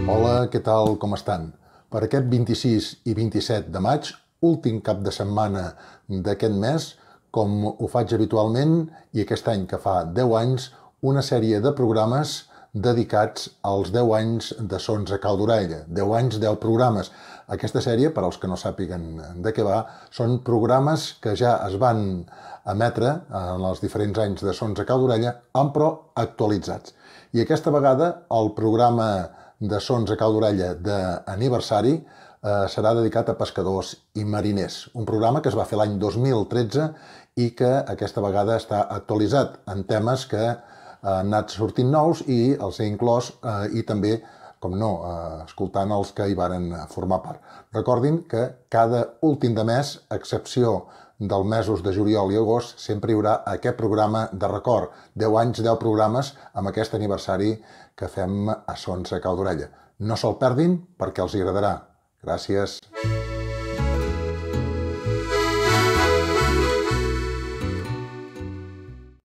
Hola, què tal, com estan? Per aquest 26 i 27 de maig, últim cap de setmana d'aquest mes, com ho faig habitualment, i aquest any que fa 10 anys, una sèrie de programes dedicats als 10 anys de Sons a Cal d'Orella. 10 anys, 10 programes. Aquesta sèrie, per als que no sàpiguen de què va, són programes que ja es van emetre en els diferents anys de Sons a Cal d'Orella, però actualitzats. I aquesta vegada el programa de Sons a Cal d'Orella d'aniversari serà dedicat a pescadors i mariners. Un programa que es va fer l'any 2013 i que aquesta vegada està actualitzat en temes que han anat sortint nous i els he inclòs i també, com no, escoltant els que hi varen formar part. Recordin que cada últim de mes, a excepció dels mesos de juliol i agost, sempre hi haurà aquest programa de record. 10 anys, 10 programes amb aquest aniversari que fem a Sons a Cal d'Orella. No se'l perdin perquè els agradarà. Gràcies.